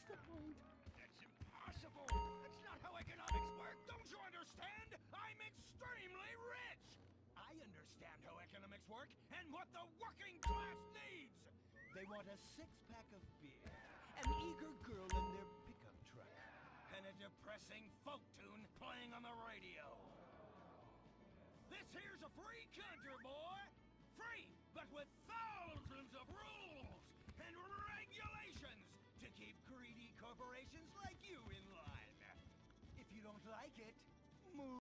impossible. That's impossible! That's not how economics work! Don't you understand? I'm extremely rich! I understand how economics work and what the working class needs! They want a six-pack of beer, an eager girl in their pickup truck, and a depressing folk tune playing on the radio. This here's a free country, boy! Free, but with thousands of rules and regulations to keep greedy corporations like you in line. If you don't like it, move.